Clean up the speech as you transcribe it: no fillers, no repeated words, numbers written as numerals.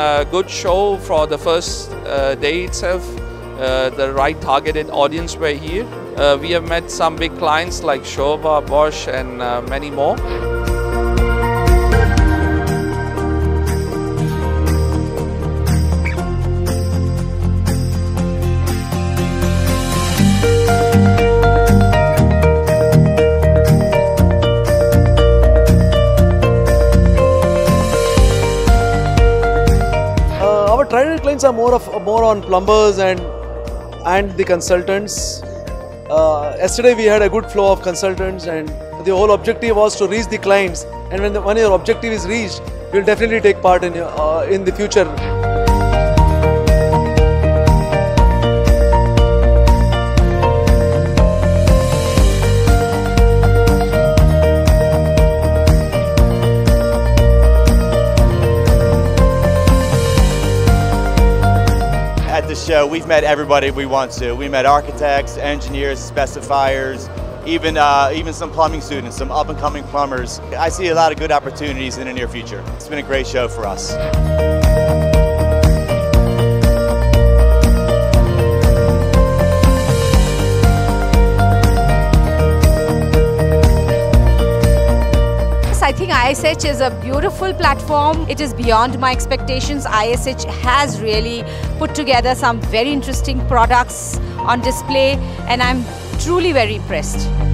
a good show for the first day itself. The right targeted audience were here. We have met some big clients like Showa, Bosch and many more. Our target clients are more on plumbers and the consultants. Yesterday we had a good flow of consultants, and the whole objective was to reach the clients. And when your objective is reached, you will definitely take part in the future. At the show, we've met everybody we want to. We met architects, engineers, specifiers, even some plumbing students, some up-and-coming plumbers. I see a lot of good opportunities in the near future. It's been a great show for us. I think ISH is a beautiful platform. It is beyond my expectations. ISH has really put together some very interesting products on display, and I'm truly very impressed.